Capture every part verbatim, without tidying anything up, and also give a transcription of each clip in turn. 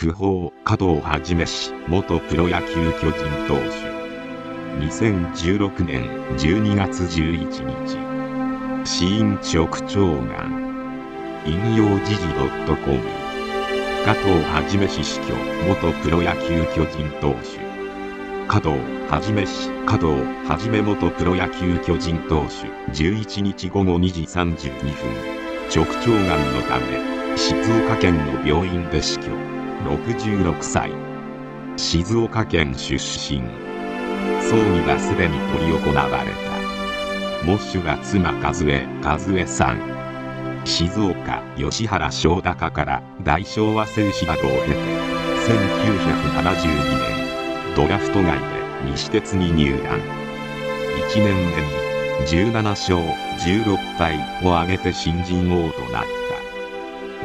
訃報、加藤一氏元プロ野球巨人投手。にせんじゅうろくねんじゅうにがつじゅういちにち。死因直腸がん。引用時事 .com。加藤一氏死去、元プロ野球巨人投手。加藤一氏、加藤一元プロ野球巨人投手、じゅういちにちごごにじさんじゅうにふん、直腸がんのため、静岡県の病院で死去、ろくじゅうろくさい。静岡県出身。葬儀はすでに執り行われた。喪主は妻和江、和江さん。静岡吉原正高から大昭和製紙などを経て、せんきゅうひゃくななじゅうにねん、ドラフト外で西鉄に入団。いちねんめにじゅうななしょうじゅうろっぱいを挙げて新人王となった。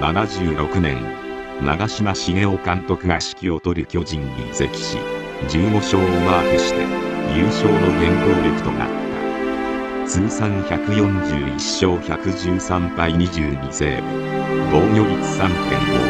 ななじゅうろくねん、長嶋茂雄監督が指揮を執る巨人に移籍し、じゅうごしょうをマークして優勝の原動力となった。通算ひゃくよんじゅういっしょうひゃくじゅうさんぱいにじゅうにセーブ、防御率 さんてんご。